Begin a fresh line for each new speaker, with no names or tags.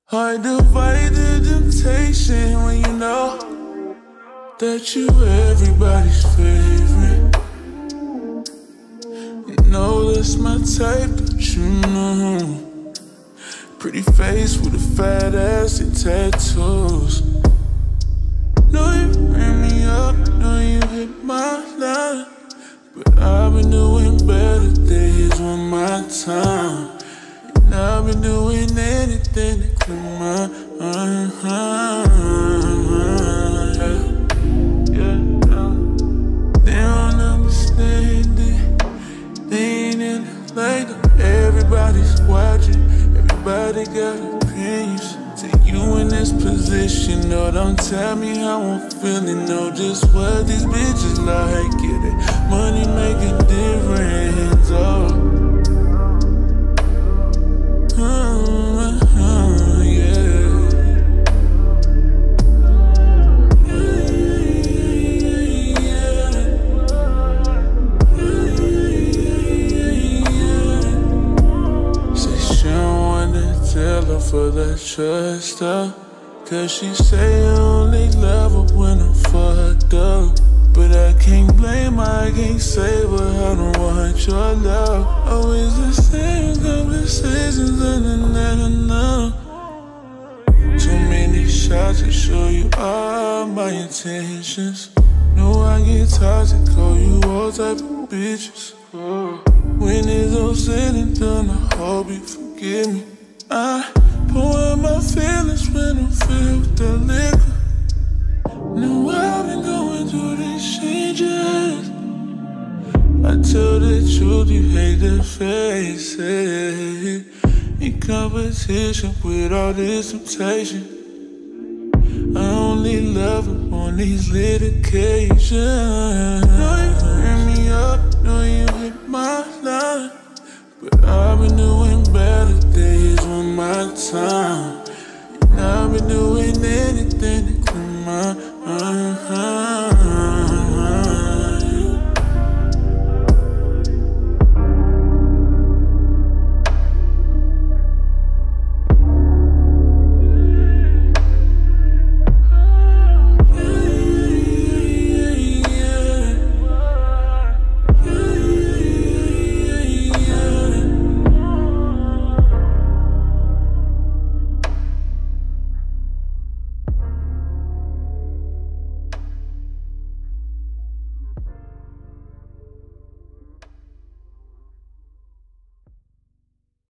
Hard to fight the temptation when you know that you everybody's favorite. You know that's my type, don't you know? Pretty face with a fat ass and tattoos. Know you ran me up, know you hit my line, but I've been doing better days on my time. And I've been doing anything to clear my mind. They don't understand it. They ain't in it like everybody's watching. Everybody got opinions. Take you in this position, no, don't tell me how I'm feeling. Know just what these bitches like. Get it, money make a difference. Oh. For that trust her, cause she say I only love her when I'm fucked up. But I can't blame her, I can't save her, I don't want your love. Always the same conversations and enough. Too many shots to show you all my intentions. Know I get toxic, call you all type of bitches. When it's all said and done, I hope you forgive me. I pour out my feelings when I'm filled with that liquor. Now I've been going through these changes. I tell the truth, you hate to face it. In competition with all this temptation, I only love her on these little occasions. Know you turn me up, know you hit my line, but I've been doing